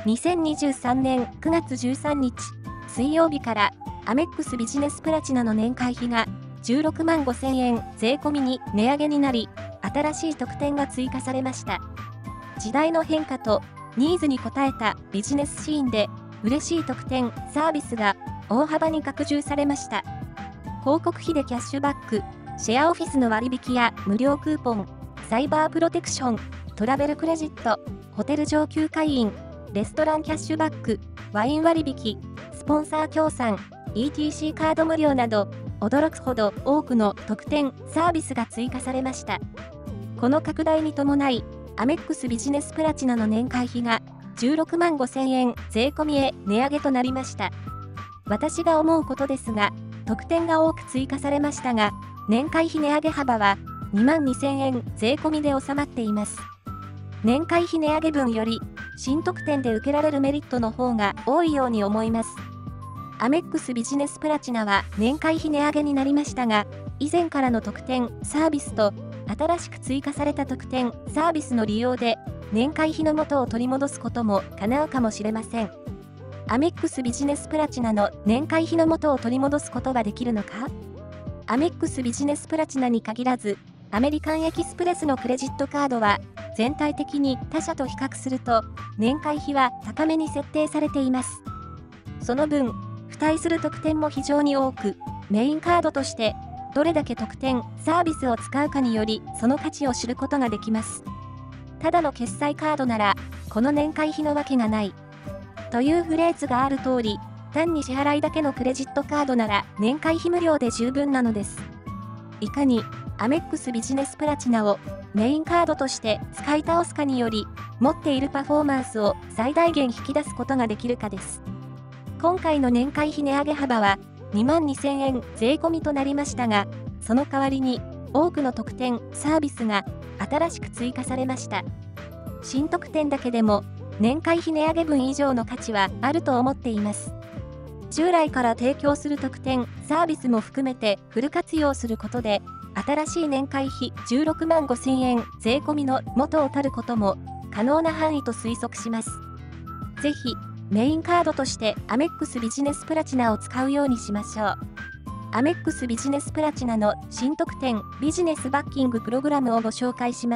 2023年9月13日水曜日からアメックスビジネスプラチナの年会費が16万5000円税込みに値上げになり、新しい特典が追加されました。時代の変化とニーズに応えたビジネスシーンで嬉しい特典・サービスが大幅に拡充されました。広告費でキャッシュバック、シェアオフィスの割引や無料クーポン、サイバープロテクション、トラベルクレジット、ホテル上級会員、レストランキャッシュバック、ワイン割引、スポンサー協賛、ETC カード無料など、驚くほど多くの特典・サービスが追加されました。この拡大に伴い、アメックスビジネスプラチナの年会費が16万5000円税込みへ値上げとなりました。私が思うことですが、特典が多く追加されましたが、年会費値上げ幅は2万2000円税込みで収まっています。年会費値上げ分より、新特典で受けられるメリットの方が多いように思います。アメックスビジネスプラチナは年会費値上げになりましたが、以前からの特典・サービスと、新しく追加された特典・サービスの利用で、年会費の元を取り戻すことも叶うかもしれません。アメックスビジネスプラチナの年会費の元を取り戻すことができるのか？アメックスビジネスプラチナに限らず、アメリカンエキスプレスのクレジットカードは、全体的に他社と比較すると、年会費は高めに設定されています。その分、付帯する特典も非常に多く、メインカードとして、どれだけ特典・サービスを使うかにより、その価値を知ることができます。ただの決済カードなら、この年会費のわけがない。というフレーズがある通り、単に支払いだけのクレジットカードなら、年会費無料で十分なのです。いかに、アメックスビジネスプラチナをメインカードとして使い倒すかにより、持っているパフォーマンスを最大限引き出すことができるかです。今回の年会費値上げ幅は2万2000円税込みとなりましたが、その代わりに多くの特典・サービスが新しく追加されました。新特典だけでも年会費値上げ分以上の価値はあると思っています。従来から提供する特典・サービスも含めてフル活用することで、新しい年会費16万5000円税込みの元を取ることも可能な範囲と推測します。ぜひ、メインカードとしてアメックスビジネスプラチナを使うようにしましょう。アメックスビジネスプラチナの新特典ビジネスバッキングプログラムをご紹介します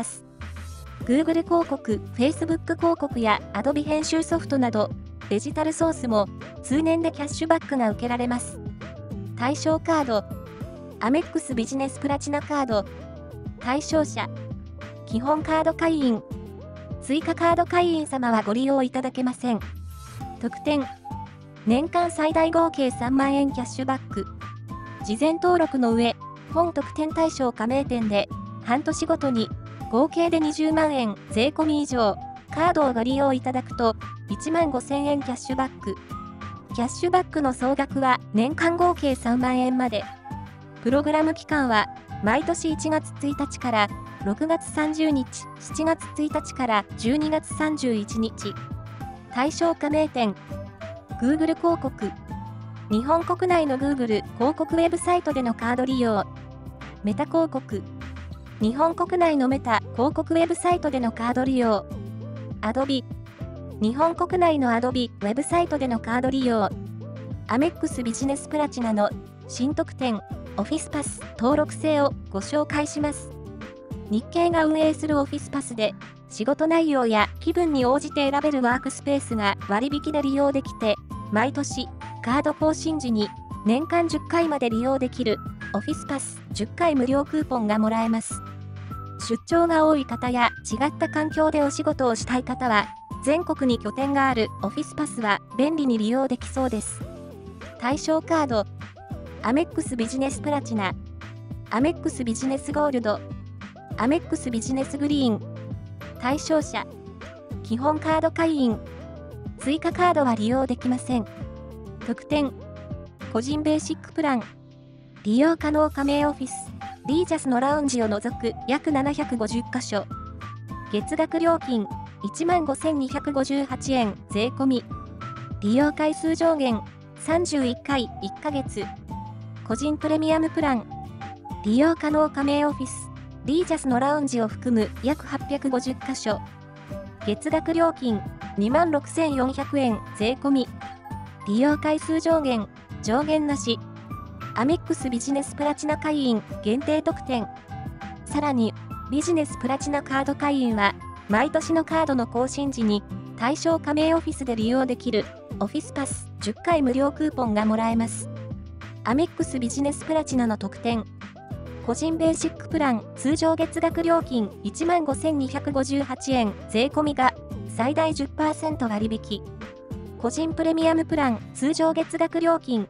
。Google 広告、Facebook 広告や Adobe 編集ソフトなどデジタルソースも通年でキャッシュバックが受けられます。対象カード、アメックスビジネスプラチナカード、対象者、基本カード会員、追加カード会員様はご利用いただけません。特典、年間最大合計3万円キャッシュバック。事前登録の上、本特典対象加盟店で、半年ごとに、合計で20万円税込み以上、カードをご利用いただくと、1万5000円キャッシュバック。キャッシュバックの総額は年間合計3万円まで。プログラム期間は、毎年1月1日から6月30日、7月1日から12月31日。対象加盟店、Google 広告、日本国内の Google 広告ウェブサイトでのカード利用、メタ広告、日本国内のメタ広告ウェブサイトでのカード利用、Adobe、日本国内の Adobe ウェブサイトでのカード利用、アメックスビジネスプラチナの新特典、オフィスパス登録制をご紹介します。日経が運営するオフィスパスで、仕事内容や気分に応じて選べるワークスペースが割引で利用できて、毎年、カード更新時に年間10回まで利用できるオフィスパス10回無料クーポンがもらえます。出張が多い方や違った環境でお仕事をしたい方は、全国に拠点があるオフィスパスは便利に利用できそうです。対象カード、アメックスビジネスプラチナ、アメックスビジネスゴールド、アメックスビジネスグリーン、対象者、基本カード会員、追加カードは利用できません。特典、個人ベーシックプラン、利用可能加盟オフィス、リージャスのラウンジを除く約750カ所。月額料金、15,258円税込み。利用回数上限、31回1ヶ月。個人プレミアムプラン、利用可能加盟オフィス、リージャスのラウンジを含む約850カ所。月額料金 26,400円税込み。利用回数上限なし。アメックスビジネスプラチナ会員限定特典。さらに、ビジネスプラチナカード会員は、毎年のカードの更新時に、対象加盟オフィスで利用できる、オフィスパス10回無料クーポンがもらえます。アメックスビジネスプラチナの特典。個人ベーシックプラン通常月額料金 15,258 円税込みが最大 10% 割引。個人プレミアムプラン通常月額料金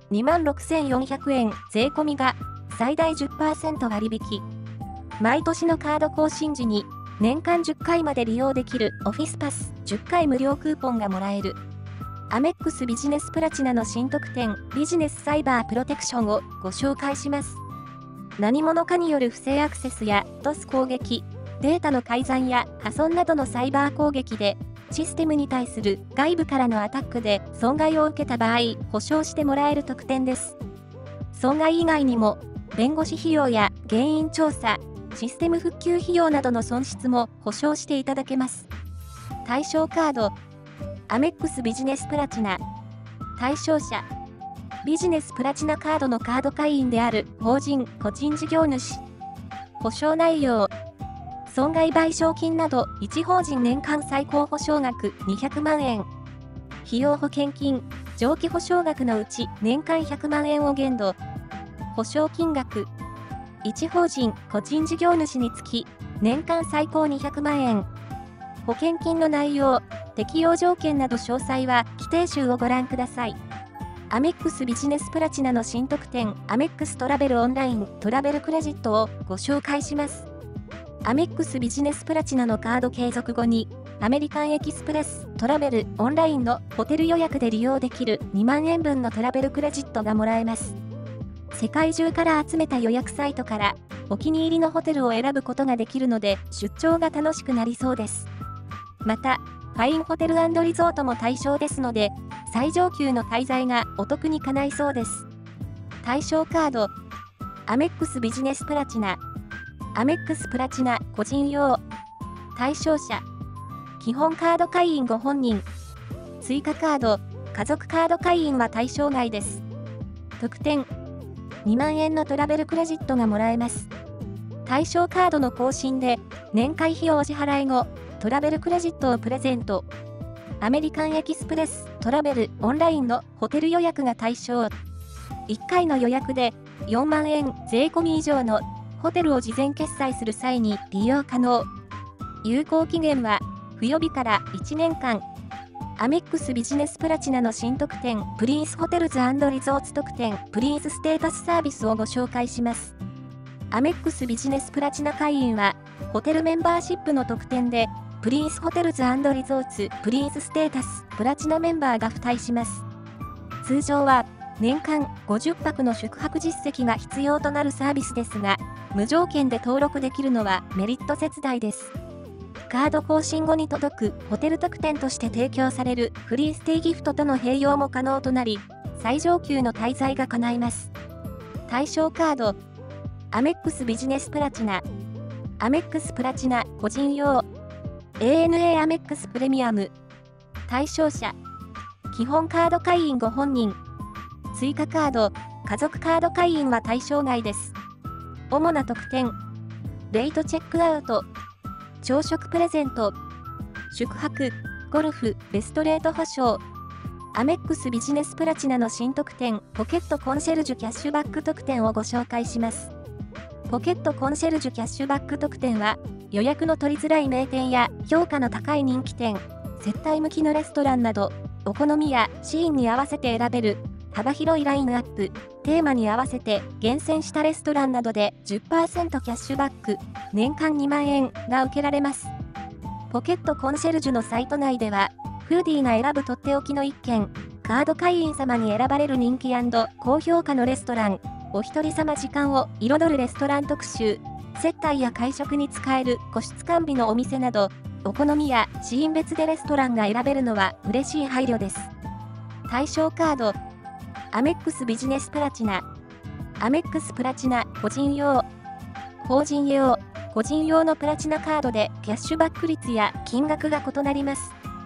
26,400 円税込みが最大 10% 割引。毎年のカード更新時に年間10回まで利用できるオフィスパス10回無料クーポンがもらえる。アメックスビジネスプラチナの新特典ビジネスサイバープロテクションをご紹介します。何者かによる不正アクセスやDOS攻撃、データの改ざんや破損などのサイバー攻撃で、システムに対する外部からのアタックで損害を受けた場合、保証してもらえる特典です。損害以外にも、弁護士費用や原因調査、システム復旧費用などの損失も保証していただけます。対象カード、アメックスビジネスプラチナ。対象者、ビジネスプラチナカードのカード会員である法人・個人事業主。保証内容。損害賠償金など一法人年間最高保証額200万円。費用保険金、上記保証額のうち年間100万円を限度。保証金額。一法人・個人事業主につき年間最高200万円。保険金の内容、適用条件など詳細は規定集をご覧ください。アメックスビジネスプラチナの新特典アメックストラベルオンライントラベルクレジットをご紹介します。アメックスビジネスプラチナのカード継続後にアメリカンエキスプレストラベルオンラインのホテル予約で利用できる2万円分のトラベルクレジットがもらえます。世界中から集めた予約サイトからお気に入りのホテルを選ぶことができるので出張が楽しくなりそうです。また、ファインホテル&リゾートも対象ですので、最上級の滞在がお得に叶いそうです。対象カード、アメックスビジネスプラチナ、アメックスプラチナ個人用。対象者、基本カード会員ご本人。追加カード、家族カード会員は対象外です。特典、2万円のトラベルクレジットがもらえます。対象カードの更新で、年会費用お支払い後、トラベルクレジットをプレゼント。アメリカンエキスプレストラベルオンラインのホテル予約が対象。1回の予約で4万円税込み以上のホテルを事前決済する際に利用可能。有効期限は付与日から1年間。アメックスビジネスプラチナの新特典プリンスホテルズ&リゾーツ特典プリンスステータスサービスをご紹介します。アメックスビジネスプラチナ会員はホテルメンバーシップの特典でプリンスホテルズ&リゾーツプリンスステータスプラチナメンバーが付帯します。通常は年間50泊の宿泊実績が必要となるサービスですが、無条件で登録できるのはメリット節代です。カード更新後に届くホテル特典として提供されるフリーステイギフトとの併用も可能となり、最上級の滞在が叶います。対象カード、アメックスビジネスプラチナ、アメックスプラチナ個人用、ANA アメックスプレミアム。対象者、基本カード会員ご本人。追加カード、家族カード会員は対象外です。主な特典、レイトチェックアウト、朝食プレゼント、宿泊、ゴルフ、ベストレート保証。アメックスビジネスプラチナの新特典、ポケットコンシェルジュキャッシュバック特典をご紹介します。ポケットコンシェルジュキャッシュバック特典は、予約の取りづらい名店や評価の高い人気店、接待向きのレストランなど、お好みやシーンに合わせて選べる幅広いラインナップ、テーマに合わせて厳選したレストランなどで 10% キャッシュバック、年間2万円が受けられます。ポケットコンシェルジュのサイト内では、フーディーが選ぶとっておきの一軒、カード会員様に選ばれる人気&高評価のレストラン、お一人様時間を彩るレストラン特集、接待や会食に使える個室完備のお店など、お好みやシーン別でレストランが選べるのは嬉しい配慮です。対象カード、アメックスビジネスプラチナ、アメックスプラチナ個人用、法人用、個人用のプラチナカードでキャッシュバック率や金額が異なります。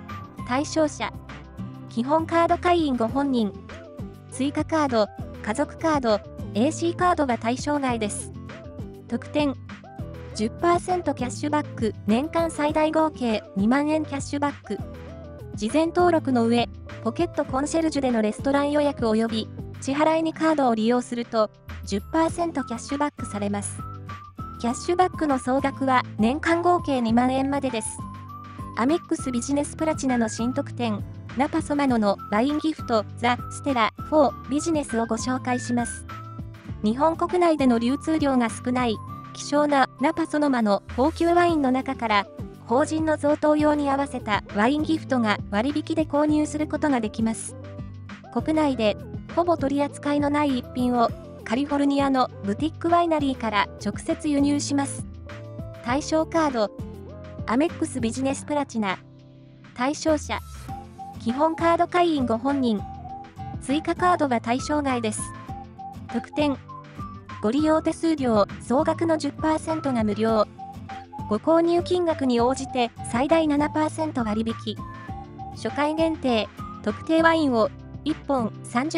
対象者、基本カード会員ご本人、追加カード、家族カード、AC カードが対象外です。特典、10% キャッシュバック、年間最大合計2万円キャッシュバック。事前登録の上、ポケットコンシェルジュでのレストラン予約及び支払いにカードを利用すると 10% キャッシュバックされます。キャッシュバックの総額は年間合計2万円までです。アメックスビジネスプラチナの新特典、ナパソマノのワインギフトザ・ステラ4ビジネスをご紹介します。日本国内での流通量が少ない希少なナパソノマの高級ワインの中から法人の贈答用に合わせたワインギフトが割引で購入することができます。国内でほぼ取り扱いのない一品をカリフォルニアのブティックワイナリーから直接輸入します。対象カード、アメックスビジネスプラチナ。対象者、基本カード会員ご本人。追加カードが対象外です。特典、ご利用手数料総額の 10% が無料。ご購入金額に応じて最大 7% 割引。初回限定、特定ワインを1本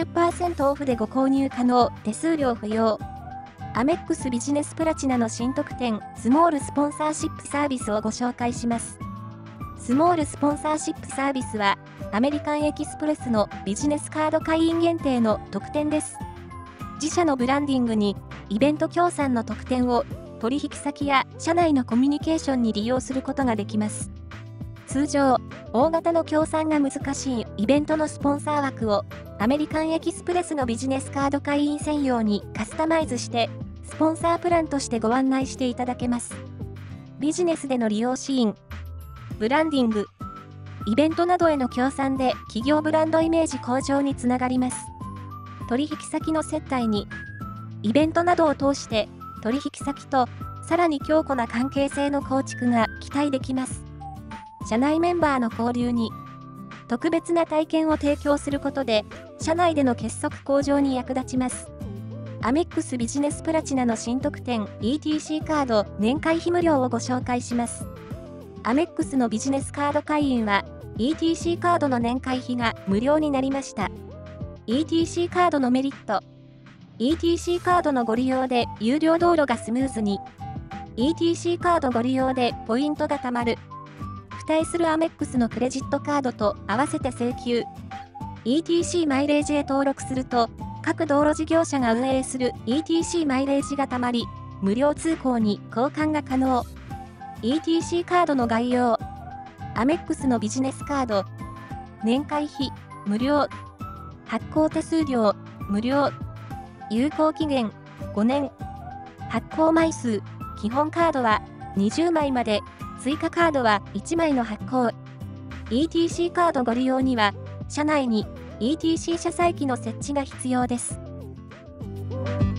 30% オフでご購入可能、手数料不要。アメックスビジネスプラチナの新特典、スモールスポンサーシップサービスをご紹介します。スモールスポンサーシップサービスは、アメリカンエキスプレスのビジネスカード会員限定の特典です。自社のブランディングに、イベント協賛の特典を、取引先や社内のコミュニケーションに利用することができます。通常、大型の協賛が難しいイベントのスポンサー枠を、アメリカンエキスプレスのビジネスカード会員専用にカスタマイズして、スポンサープランとしてご案内していただけます。ビジネスでの利用シーン、ブランディング、イベントなどへの協賛で企業ブランドイメージ向上につながります。取引先の接待に、イベントなどを通して取引先とさらに強固な関係性の構築が期待できます。社内メンバーの交流に、特別な体験を提供することで、社内での結束向上に役立ちます。アメックスビジネスプラチナの新特典 ETC カード年会費無料をご紹介します。アメックスのビジネスカード会員は ETC カードの年会費が無料になりました。ETC カードのメリット。ETC カードのご利用で有料道路がスムーズに。ETC カードご利用でポイントが貯まる。付帯するアメックスのクレジットカードと合わせて請求。ETC マイレージへ登録すると、各道路事業者が運営する ETC マイレージが貯まり、無料通行に交換が可能。ETC カードの概要。アメックスのビジネスカード。年会費、無料。発行手数料、無料。有効期限、5年。発行枚数、基本カードは20枚まで。追加カードは1枚の発行。ETC カードご利用には、社内に ETC 車載機の設置が必要です。